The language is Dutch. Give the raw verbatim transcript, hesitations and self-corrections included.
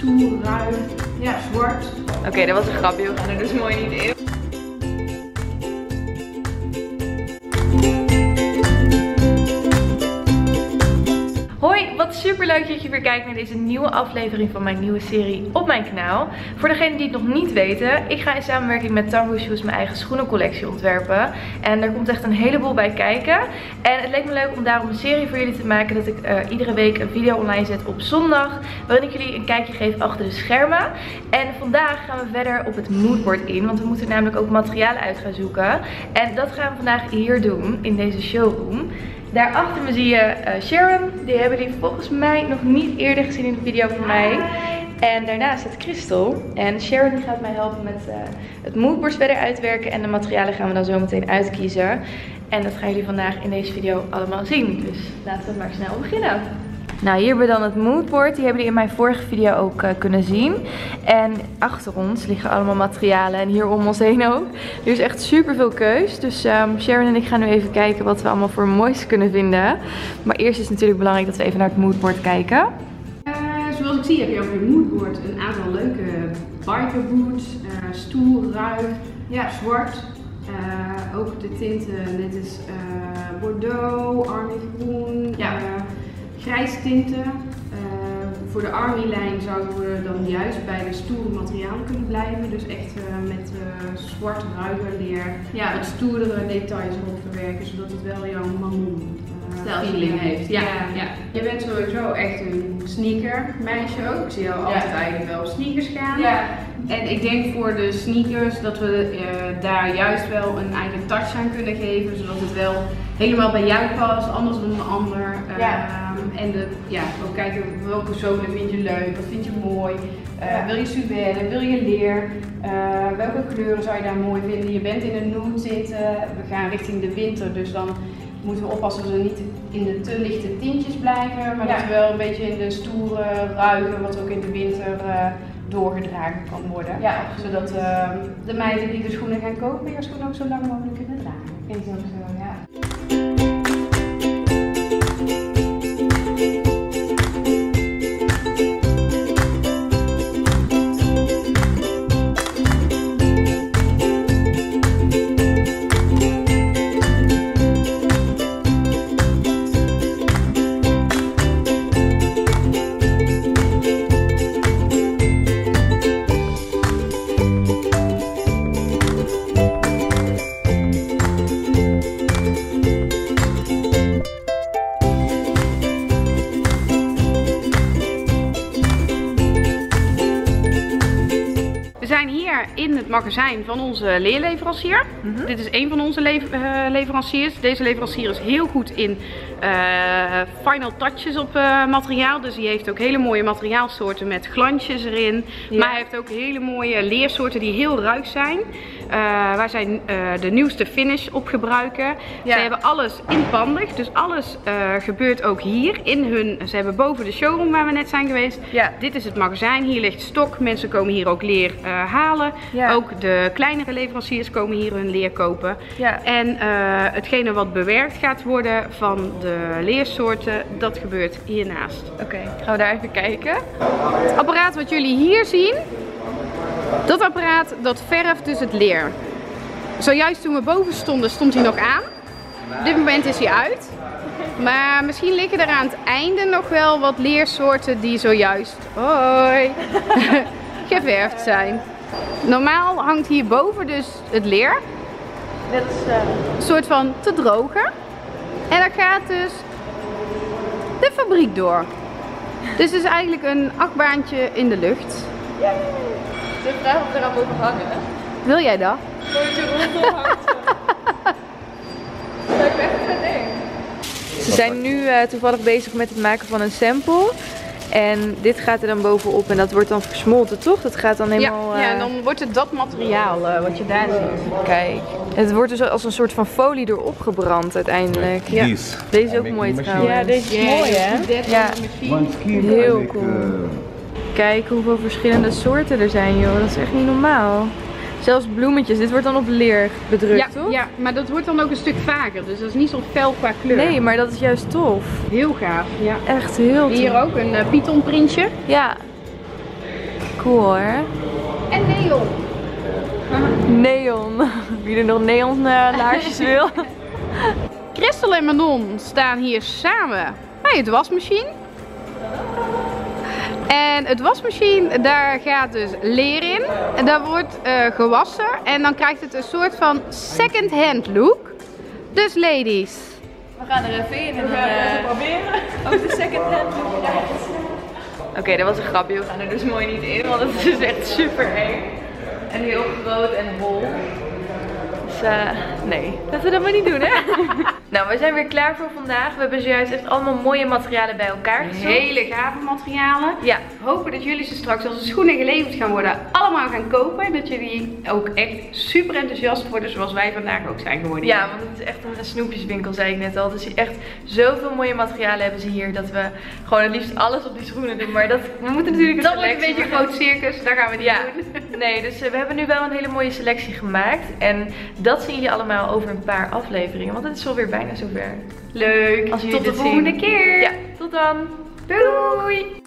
stoer, ruig, ja, zwart. Oké, okay, dat was een grapje. We gaan er dus mooi niet in. Hoi, wat super leuk dat je weer kijkt naar deze nieuwe aflevering van mijn nieuwe serie op mijn kanaal. Voor degenen die het nog niet weten, ik ga in samenwerking met Tango Shoes mijn eigen schoenencollectie ontwerpen. En er komt echt een heleboel bij kijken. En het leek me leuk om daarom een serie voor jullie te maken dat ik uh, iedere week een video online zet op zondag. Waarin ik jullie een kijkje geef achter de schermen. En vandaag gaan we verder op het moodboard in, want we moeten namelijk ook materialen uit gaan zoeken. En dat gaan we vandaag hier doen, in deze showroom. Daarachter me zie je uh, Sharon. Die hebben jullie volgens mij nog niet eerder gezien in de video van mij. En daarnaast zit Crystal. En Sharon die gaat mij helpen met uh, het moodboard verder uitwerken. En de materialen gaan we dan zo meteen uitkiezen. En dat gaan jullie vandaag in deze video allemaal zien. Dus laten we maar snel beginnen. Nou, hier hebben we dan het moodboard. Die hebben jullie in mijn vorige video ook uh, kunnen zien. En achter ons liggen allemaal materialen. En hier om ons heen ook. Er is echt super veel keus. Dus um, Sharon en ik gaan nu even kijken wat we allemaal voor moois kunnen vinden. Maar eerst is het natuurlijk belangrijk dat we even naar het moodboard kijken. Uh, zoals ik zie heb je op je moodboard een aantal leuke bikerboots. Uh, stoer, ruig, ja, zwart. Uh, ook de tinten, net is uh, Bordeaux, Army groen. Ja. Uh, Grijs tinten. Uh, voor de Army lijn zouden we dan juist bij de stoere materialen kunnen blijven. Dus echt uh, met uh, zwart ruiger leer, ja, wat stoerdere details erop verwerken, zodat het wel jouw manon uh, feeling heeft. Ja, ja. Ja. Je bent sowieso echt een sneaker meisje ook. Ik zie jou altijd ja. eigenlijk wel op sneakers gaan. Ja. En ik denk voor de sneakers dat we uh, daar juist wel een eigen touch aan kunnen geven, zodat het wel helemaal bij jou past, anders dan een ander. Uh, ja. En de, ja, ook kijken welke zolen vind je leuk, wat vind je mooi. Uh, ja. Wil je suède, wil je leer, uh, welke kleuren zou je daar mooi vinden. Je bent in een nude zitten, we gaan richting de winter, dus dan moeten we oppassen dat we niet in de te lichte tintjes blijven. Maar ja. dat we wel een beetje in de stoere, ruige, wat ook in de winter uh, doorgedragen kan worden. Ja. Zodat uh, de meiden die de schoenen gaan kopen, je schoenen ook zo lang mogelijk kunnen dragen. Vind ik ook zo, ja. In het magazijn van onze leerleverancier. Mm-hmm. Dit is een van onze le uh, leveranciers. Deze leverancier is heel goed in uh, final touches op uh, materiaal. Dus die heeft ook hele mooie materiaalsoorten met glansjes erin. Ja. Maar hij heeft ook hele mooie leersoorten die heel ruig zijn. Uh, waar zij uh, de nieuwste finish op gebruiken. Ja. Ze hebben alles inpandig. Dus alles uh, gebeurt ook hier in hun. Ze hebben boven de showroom waar we net zijn geweest. Ja. Dit is het magazijn. Hier ligt stok. Mensen komen hier ook leer uh, halen. Ja. Ook de kleinere leveranciers komen hier hun leer kopen. Ja. En uh, hetgene wat bewerkt gaat worden van de leersoorten, dat gebeurt hiernaast. Oké, okay, gaan we daar even kijken. Het apparaat wat jullie hier zien, dat apparaat dat verft dus het leer. Zojuist toen we boven stonden, stond hij nog aan. Op dit moment is hij uit. Maar misschien liggen er aan het einde nog wel wat leersoorten die zojuist hoi, geverfd zijn. Normaal hangt hierboven dus het leer. Dit is uh... een soort van te drogen. En dat gaat dus de fabriek door. Dus het is eigenlijk een achtbaantje in de lucht. Ja. De vraag of er aan mogen hangen. Wil jij dat? Voordat je rondom hangt. Dat is echt een ding. Ze zijn nu uh, toevallig bezig met het maken van een sample. En dit gaat er dan bovenop en dat wordt dan versmolten, toch? Dat gaat dan helemaal... Ja, uh... ja, en dan wordt het dat materiaal uh, wat je daar ziet. Kijk, het wordt dus als een soort van folie erop gebrand uiteindelijk. Ja. Deze is ook mooi trouwens. Ja, deze is mooi hè? Ja, heel cool. Kijk hoeveel verschillende soorten er zijn joh, dat is echt niet normaal. Zelfs bloemetjes, dit wordt dan op leer bedrukt, ja, toch? Ja, maar dat wordt dan ook een stuk vager, dus dat is niet zo fel qua kleur. Nee, maar dat is juist tof. Heel gaaf, ja. Echt heel tof. Hier ook een uh, python printje. Ja. Cool hoor. En neon. Neon. Wie er nog neon uh, laarsjes wil. Christel en Manon staan hier samen bij het wasmachine. En het wasmachine, daar gaat dus leer in. En daar wordt uh, gewassen. En dan krijgt het een soort van second-hand look. Dus ladies. We gaan er even in en dan uh, proberen. Ook de second-hand look. Oké, okay, dat was een grapje. We gaan er dus mooi niet in, want het is dus echt super eng. En heel groot en hol. Dus uh, nee, laten we dat maar niet doen, hè? Nou, we zijn weer klaar voor vandaag. We hebben zojuist echt allemaal mooie materialen bij elkaar gezocht. Hele gave materialen. Ja. We hopen dat jullie ze straks, als de schoenen geleverd gaan worden, allemaal gaan kopen. Dat jullie ook echt super enthousiast worden, zoals wij vandaag ook zijn geworden. Ja, want het is echt een snoepjeswinkel, zei ik net al. Dus echt zoveel mooie materialen hebben ze hier, dat we gewoon het liefst alles op die schoenen doen. Maar dat, we moeten natuurlijk een dat wordt een beetje een groot circus, daar gaan we niet ja. doen. Nee, dus uh, we hebben nu wel een hele mooie selectie gemaakt. En dat zien jullie allemaal over een paar afleveringen, want het is alweer bijna zover. Leuk. Als jullie tot de dit volgende zien. keer. Ja, tot dan. Doei.